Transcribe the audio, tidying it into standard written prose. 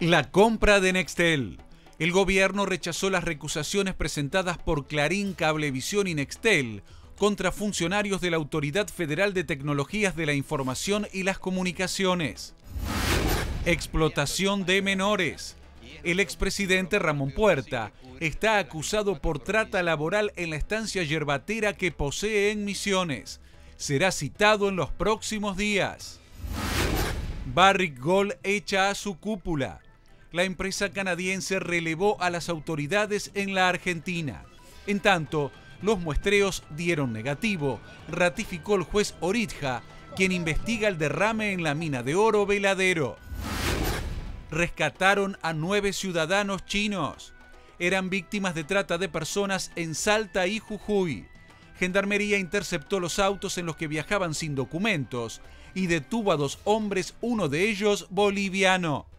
La compra de Nextel. El gobierno rechazó las recusaciones presentadas por Clarín, Cablevisión y Nextel contra funcionarios de la Autoridad Federal de Tecnologías de la Información y las Comunicaciones. Explotación de menores. El expresidente Ramón Puerta está acusado por trata laboral en la estancia yerbatera que posee en Misiones. Será citado en los próximos días. Barrick Gold echa a su cúpula. La empresa canadiense relevó a las autoridades en la Argentina. En tanto, los muestreos dieron negativo, ratificó el juez Oritja, quien investiga el derrame en la mina de oro Veladero. Rescataron a 9 ciudadanos chinos. Eran víctimas de trata de personas en Salta y Jujuy. Gendarmería interceptó los autos en los que viajaban sin documentos y detuvo a 2 hombres, uno de ellos boliviano.